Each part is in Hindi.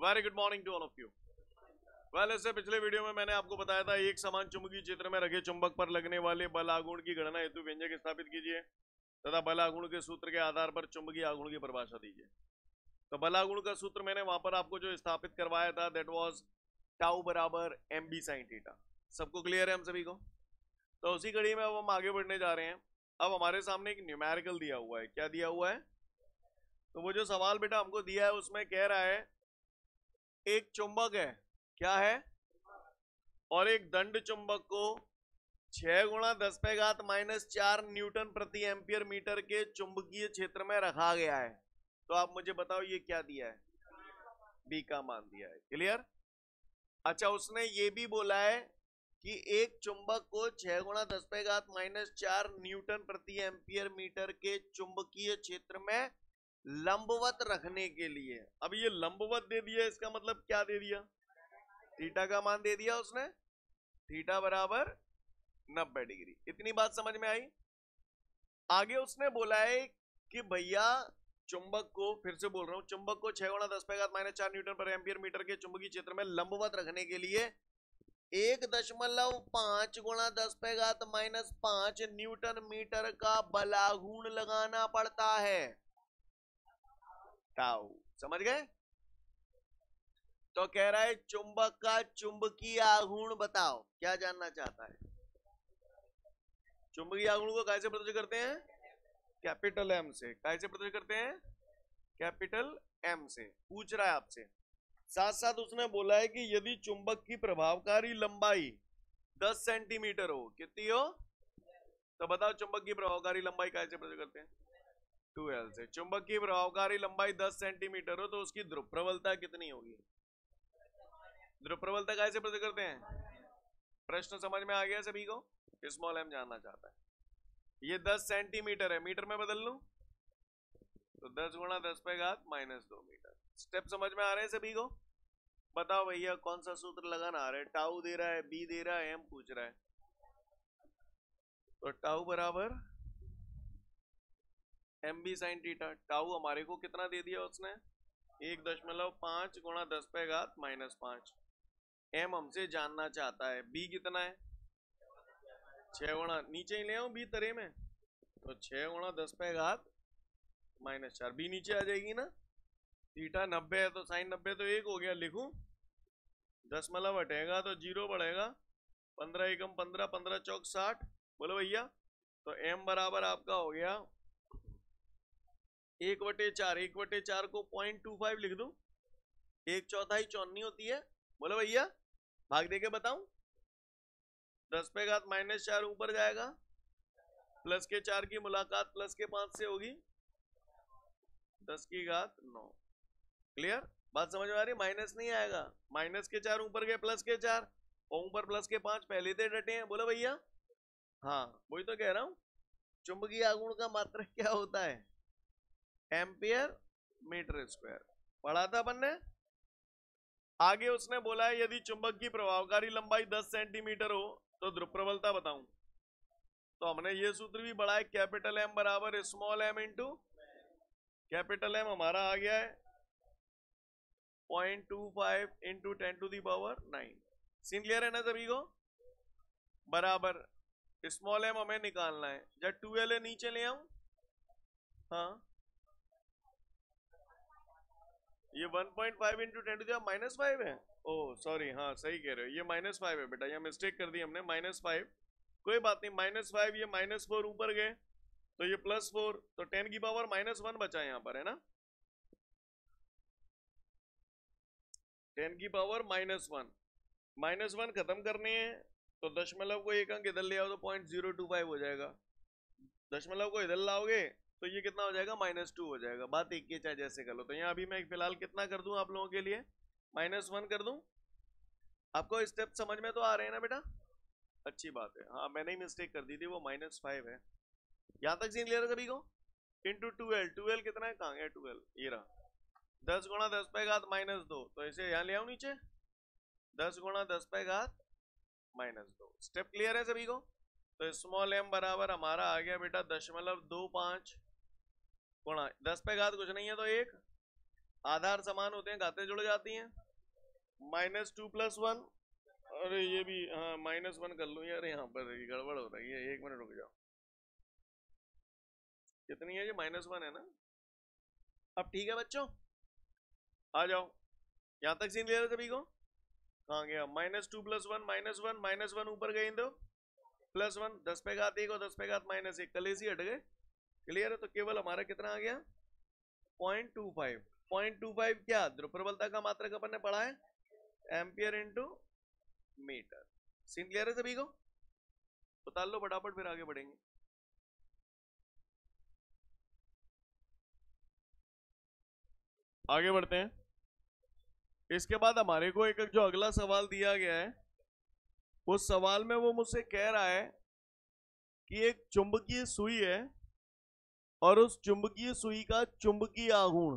Very good morning to all of you. Well, इससे पिछले वीडियो में मैंने आपको बताया था एक समान चुंबकीय क्षेत्र में रखे चुंबक पर लगने वाले बल आघूर्ण की गणना हेतु व्यंजक स्थापित कीजिए तथा बल आघूर्ण के सूत्र के आधार पर चुंबकीय आघूर्ण की परिभाषा दीजिए। तो बल आघूर्ण का सूत्र मैंने वहां पर आपको जो स्थापित करवाया था दैट वाज टाउ बराबर एम बी साइन थीटा। सबको क्लियर है हम सभी को? तो उसी कड़ी में अब हम आगे बढ़ने जा रहे हैं। अब हमारे सामने एक न्यूमेरिकल दिया हुआ है। क्या दिया हुआ है? तो वो जो सवाल बेटा हमको दिया है उसमें कह रहा है एक चुंबक है, क्या है, और एक दंड चुंबक को 6 गुणा 10⁻⁻⁴ न्यूटन प्रति एम्पियर मीटर के चुंबकीय क्षेत्र में रखा गया है। तो आप मुझे बताओ ये क्या दिया है? बी का मान दिया है। क्लियर? अच्छा, उसने ये भी बोला है कि एक चुंबक को 6 गुणा 10⁻⁻⁴ न्यूटन प्रति एम्पियर मीटर के चुंबकीय क्षेत्र में लंबवत रखने के लिए। अब ये लंबवत दे दिया, इसका मतलब क्या दे दिया? थीटा का मान दे दिया उसने, थीटा बराबर 90 डिग्री। इतनी बात समझ में आई? आगे उसने बोला है कि भैया चुंबक को, फिर से बोल रहा हूं, चुंबक को 6 गुणा 10⁻⁴ न्यूटन पर एम्पियर मीटर के चुंबकीय क्षेत्र में लंबवत रखने के लिए 1.5 गुणा 10⁻⁵ न्यूटन मीटर का बल आघूर्ण लगाना पड़ता है, टाउ। समझ गए? तो कह रहा है चुंबक का चुंबकीय आघूर्ण बताओ। क्या जानना चाहता है? चुंबकीय आघूर्ण को कैसे प्रदर्शित करते हैं? कैपिटल एम से। कैसे प्रदर्शित करते हैं? कैपिटल एम से। पूछ रहा है आपसे। साथ साथ उसने बोला है कि यदि चुंबक की प्रभावकारी लंबाई 10 सेंटीमीटर हो, कितनी हो? तो बताओ चुंबक की प्रभावकारी लंबाई कैसे प्रदर्शित करते हैं? 2L से। चुंबक की प्रभावकारी लंबाई 10 सेंटीमीटर हो तो उसकी ध्रुव प्रबलता कितनी होगी? ध्रुव प्रबलता कैसे प्रदर्शित करते हैं? प्रश्न समझ में आ गया सभी को? स्मॉल एम जानना चाहता है। ये 10 सेंटीमीटर है, मीटर में बदल लूं तो 10 गुणा 10⁻⁻² मीटर। स्टेप समझ में आ रहे हैं सभी को? बताओ भैया कौन सा सूत्र लगाना आ रहा है? टाउ दे रहा है, बी दे रहा है, एम पूछ रहा है। तो टाउ बराबर M B sine theta. Tau हमारे को कितना दे दिया उसने? 1.5 गुणा 10⁻⁻5। एम हमसे जानना चाहता है, बी कितना है? 6 गुणा, नीचे ही ले आऊं बी तरे में, तो 6 गुणा 10⁻⁻4। बी नीचे आ जाएगी ना। थीटा 90 है तो साइन 90 तो 1 हो गया, लिखूं? दशमलव हटेगा तो 0 बढ़ेगा। 15 एकम 15, 15 चौक 60। बोलो भैया। तो एम बराबर आपका हो गया 1/4। 1/4 को 0.25 लिख दूं। 1/4 चौनी होती है। बोलो भैया, भाग दे के बताऊं? 10⁻⁻4 ऊपर जाएगा, प्लस के 4 की मुलाकात प्लस के 5 से होगी, 10⁹ क्लियर? बात समझ में आ रही? माइनस नहीं आएगा। माइनस के 4 ऊपर गए, प्लस के 4 और ऊपर प्लस के 5 पहले से डटे हैं। बोलो भैया। हाँ, वही तो कह रहा हूं। चुंबकीय आघूर्ण का मात्रक क्या होता है? Ampere metre square. पढ़ा था अपन ने। आगे उसने बोला है यदि चुंबक की प्रभावकारी लंबाई 10 सेंटीमीटर हो तो ध्रुव प्रबलता बताऊं। तो हमने ये सूत्र भी पढ़ा है, कैपिटल एम बराबर small M into capital M. हमारा आ गया है 0.25 इंटू 10⁹9। सीन क्लियर है ना सभी को? बराबर स्मॉल एम हमें निकालना है। जब 2L है नीचे ले आऊं। हाँ, ये 1.5 इंटू 10⁻⁻5 है। ओह सॉरी, हाँ सही कह रहे हो, ये -5 है बेटा, ये मिस्टेक कर दी हमने। -5, कोई बात नहीं। -5, ये -4 ऊपर गए तो ये +4, तो 10⁻⁻1 बचा यहाँ पर, है ना? 10⁻⁻1 -1 खत्म करने हैं तो दशमलव को एक अंक इधर ले आओ तो 0.025 हो जाएगा। दशमलव को इधर लाओगे तो ये कितना हो जाएगा? -2 हो जाएगा। बात एक के चाहे जैसे कर लो। तो यहाँ अभी मैं फिलहाल कितना कर दूं आप लोगों के लिए? -1 कर दूं। आपको स्टेप समझ में तो आ रहे हैं ना बेटा? अच्छी बात है। हाँ, मैंने ही मिस्टेक कर दी थी, वो -5 है। यहां तक सीन क्लियर है सभी को? Into 2L। 2L कितना है? कहाँ गया 2L? ये रहा। 10 गुणा 10⁻⁻2। तो इसे यहाँ ले आओ नीचे, 10 गुणा 10⁻⁻2। स्टेप क्लियर है सभी को? तो स्मॉल एम बराबर हमारा आ गया बेटा 0.25 गुणा 10 पे घात कुछ नहीं है तो 1 आधार समान होते हैं, घातें जुड़ जाती हैं। -2 + 1, अरे ये भी हाँ -1 कर लूं यार, यहाँ पर गड़बड़ हो रही है, 1 मिनट रुक जाओ। कितनी है ये? -1 है ना। अब ठीक है बच्चों, आ जाओ, यहां तक सीन क्लियर है सभी को? कहाँ गया? -2 + 1 -1 -1 ऊपर गए दो, +1 10 पे घात 1 और 10 पे घात -1, कलेसी हट गए। क्लियर है? तो केवल हमारा कितना आ गया? 0.25। 0.25 क्या? ध्रुव प्रबलता का मात्रक अपन ने पढ़ा है, ampere into metre. Scene clear है सभी को? उतार लो फटाफट, फिर आगे बढ़ेंगे। आगे बढ़ते हैं। इसके बाद हमारे को एक जो अगला सवाल दिया गया है, उस सवाल में वो मुझसे कह रहा है कि एक चुंबकीय सुई है और उस चुंबकीय सुई का चुंबकीय आघूर्ण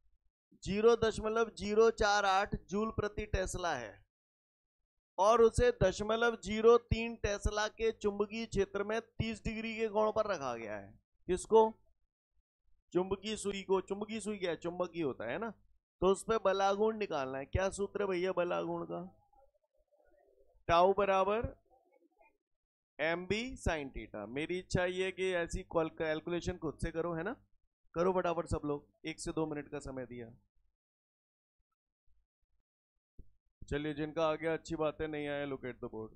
0.048 जूल प्रति टेस्ला है और उसे 0.03 टेस्ला के चुंबकीय क्षेत्र में 30 डिग्री के कोण पर रखा गया है। किसको? चुंबकीय सुई को। चुंबकीय सुई क्या है? चुंबकीय होता है ना। तो उस पर बलागुण निकालना है। क्या सूत्र है भैया बलागुण का? टाउ बराबर mb sin थीटा। मेरी इच्छा ये है कि ऐसी कैलकुलेशन खुद से करो, है ना। करो फटाफट सब लोग, 1 से 2 मिनट का समय दिया। चलिए, जिनका आ गया अच्छी बात है, नहीं आया look at the board.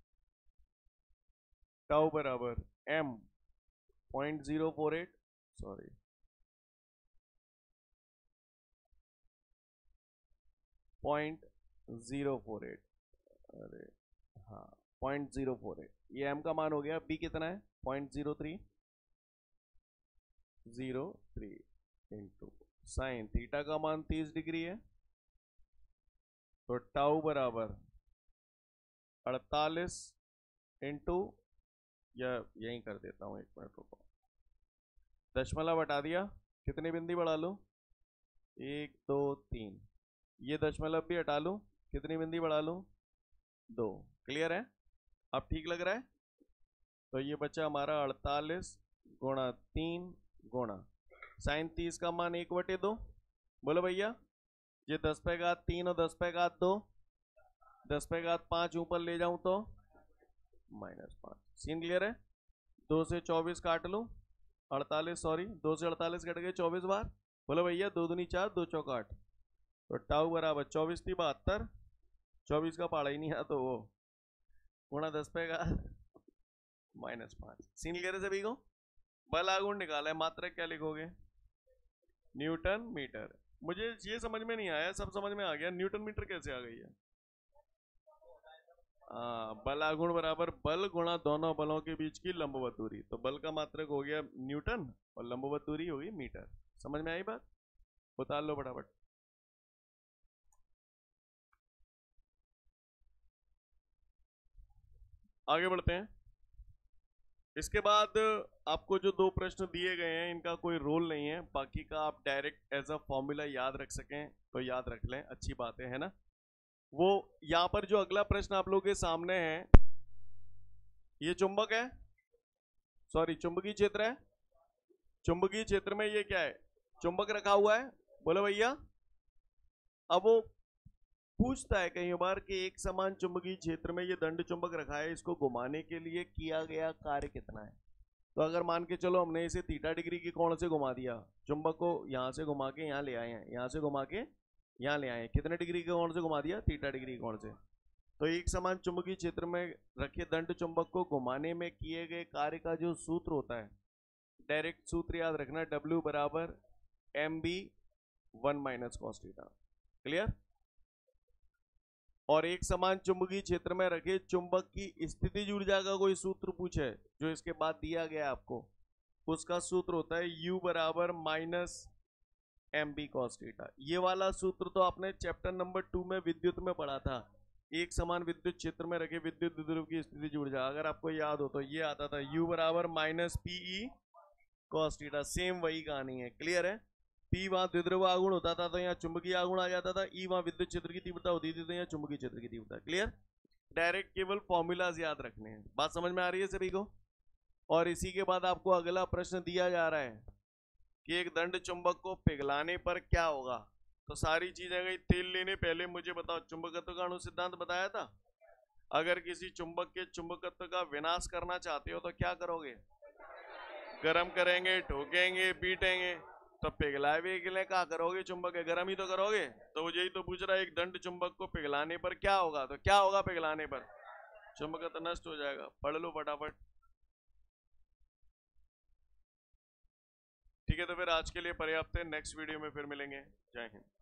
Tau बराबर m 0.048, सॉरी 0.048, अरे हाँ 0.048, ये m का मान हो गया। b कितना है? 0.03 इंटू साइन थीटा का मान 30 डिग्री है, तो टाउ बराबर 48 इंटू, या यहीं कर देता हूं, 1 मिनट रुको, दशमलव हटा दिया, कितनी बिंदी बढ़ा लूं? 1 2 3, ये दशमलव भी हटा लूं, कितनी बिंदी बढ़ा लूं? 2। क्लियर है? अब ठीक लग रहा है? तो ये बचा हमारा 48 गुणा 3 गुणा साइन 30 का मान 1/2। बोलो भैया, ये 10 पे घात 3 और 10 पे घात 2, 10 पे घात 5 ऊपर ले जाऊं तो -5। सीन क्लियर है? 2 से 24 काट लूं, 48, सॉरी 2 से 48 कट गए 24 बार। बोलो भैया, 2 दूनी 4, 2 चौक 8, तो टाउ बराबर 24 थी 72, 24 का पहाड़ा ही नहीं है तो वो गुणा 10 पे घात -5। सीन क्लियर है सभी को? बल आघूर्ण निकाला है, मात्रक क्या लिखोगे? Newton metre. मुझे ये समझ में नहीं आया, सब समझ में आ गया, न्यूटन मीटर कैसे आ गई है? बल आघूर्ण बराबर बल गुणा दोनों बलों के बीच की लंबवत दूरी, तो बल का मात्रक हो गया न्यूटन और लंबवत दूरी होगी मीटर। समझ में आई बात? उतार लो फटाफट। आगे बढ़ते हैं। इसके बाद आपको जो 2 प्रश्न दिए गए हैं, इनका कोई रोल नहीं है, बाकी का आप डायरेक्ट एज अ फॉर्मूला याद रख सकें तो याद रख लें, अच्छी बात है ना। वो यहां पर जो अगला प्रश्न आप लोगों के सामने है, ये चुंबक है, सॉरी चुंबकीय क्षेत्र है। चुंबकीय क्षेत्र में ये क्या है? चुंबक रखा हुआ है। बोलो भैया, अब वो पूछता है कई बार कि एक समान चुंबकीय क्षेत्र में ये दंड चुंबक रखा है, इसको घुमाने के लिए किया गया कार्य कितना है? तो अगर मान के चलो हमने इसे थीटा डिग्री के कोण से घुमा दिया, चुंबक को यहां से घुमा के यहां ले आए हैं, यहां से घुमा के यहां ले आए हैं, कितने डिग्री के कोण से घुमा दिया? थीटा डिग्री के कोण से। तो एक समान चुंबकीय क्षेत्र में रखे दंड चुंबक को घुमाने में किए गए कार्य का जो सूत्र होता है, डायरेक्ट सूत्र याद रखना, W बराबर mb 1 - cos थीटा। क्लियर? और एक समान चुंबकीय क्षेत्र में रखे चुंबक की स्थितिज ऊर्जा का कोई सूत्र पूछे जो इसके बाद दिया गया आपको, उसका सूत्र होता है U बराबर -mb cos थीटा। ये वाला सूत्र तो आपने चैप्टर नंबर 2 में विद्युत में पढ़ा था। एक समान विद्युत क्षेत्र में रखे विद्युत द्विध्रुव की स्थितिज ऊर्जा, अगर आपको याद हो तो ये आता था U बराबर -pe cos थीटा। सेम वही कहानी है। क्लियर है? P वहां द्विध्रुव आघूर्ण होता था तो यहाँ चुंबकीय आघूर्ण आ जाता था, E वहां विद्युत क्षेत्र की तीव्रता होती थी तो यहाँ चुंबकीय क्षेत्र की तीव्रता। क्लियर? डायरेक्ट केवल फॉर्मूलाज याद रखने हैं। बात समझ में आ रही है सभी को? और इसी के बाद आपको अगला प्रश्न दिया जा रहा है कि एक दंड चुंबक को पिघलाने पर क्या होगा। तो सारी चीजें गई तेल लेने। पहले मुझे बताओ, चुंबकत्व का अणु सिद्धांत बताया था। अगर किसी चुंबक के चुंबकत्व का विनाश करना चाहते हो तो क्या करोगे? गर्म करेंगे, ठोकेंगे, पीटेंगे। तो पिघलाए पिघले क्या करोगे? चुंबक है, गर्म ही तो करोगे। तो यही तो पूछ रहा है, एक दंड चुंबक को पिघलाने पर क्या होगा? तो क्या होगा पिघलाने पर? चुंबकत्व नष्ट हो जाएगा। पढ़ लो फटाफट। ठीक है, तो फिर आज के लिए पर्याप्त है। नेक्स्ट वीडियो में फिर मिलेंगे। जय हिंद।